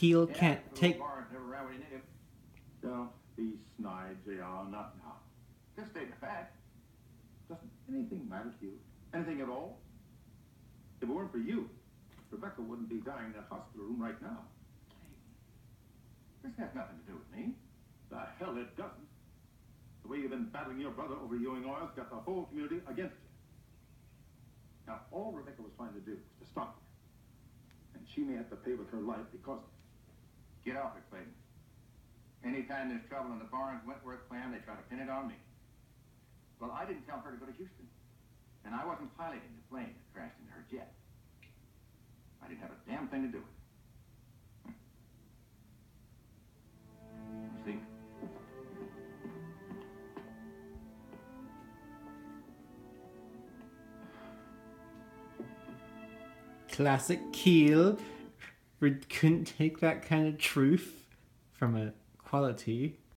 Keel can't take... Never ran when you need him. Don't be snide, J.R. Not now. Just state the fact. Doesn't anything matter to you? Anything at all? If it weren't for you, Rebecca wouldn't be dying in that hospital room right now. This has nothing to do with me. The hell it doesn't. The way you've been battling your brother over Ewing Oil's got the whole community against you. Now, all Rebecca was trying to do was to stop you. And she may have to pay with her life because of it. Get off it, Clayton. Anytime there's trouble in the Barnes-Wentworth clan, they try to pin it on me. Well, I didn't tell her to go to Houston. And I wasn't piloting the plane that crashed into her jet. I didn't have a damn thing to do with it. See? Classic Keel. Couldn't take that kind of truth from a quality.